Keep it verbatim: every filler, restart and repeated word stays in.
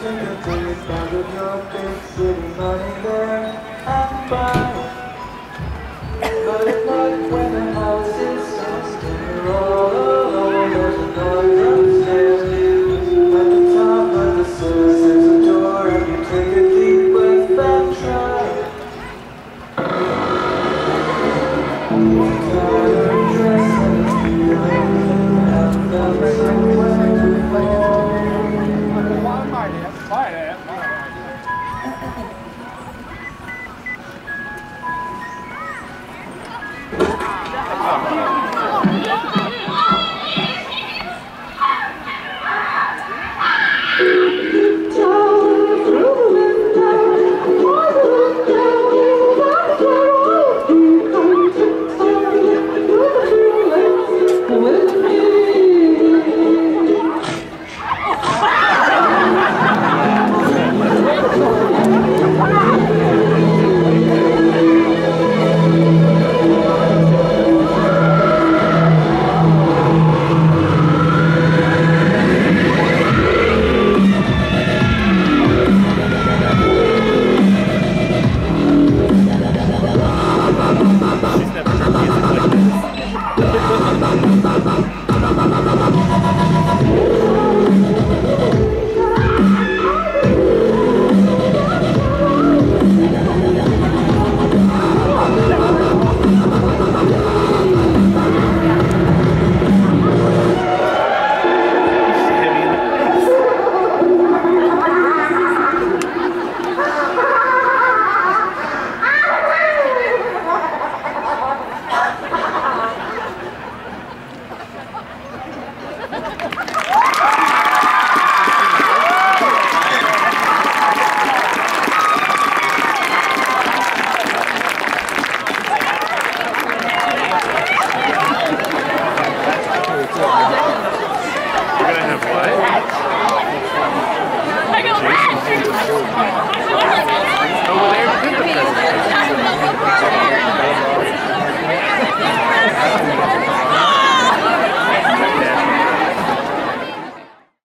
take a taste out of your big city money there and buy. But at night when the house is just and you're all alone, there's a noise upstairs. At the top of the stairs there's a door and you take a deep breath and try. Tired dress and a feeling that felt somewhere to fall. Oh,